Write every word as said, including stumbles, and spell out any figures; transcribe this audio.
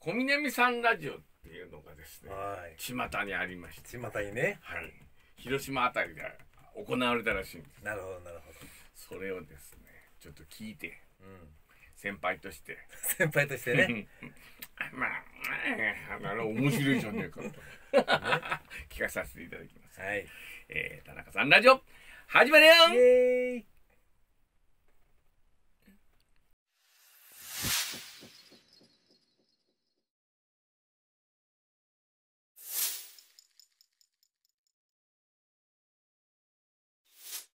小南さんラジオっていうのがですね、 はい。 巷にありまして、 巷にね。 はい、広島あたりで行われたらしいんです。 なるほどなるほど。 それをですね、ちょっと聞いて、 うん。 先輩として先輩としてね。 まあ、あの面白いじゃねえかと、ね、聞かさせていただきます。 はい。 えー、田中さんラジオ始まるよ。 イエーイ。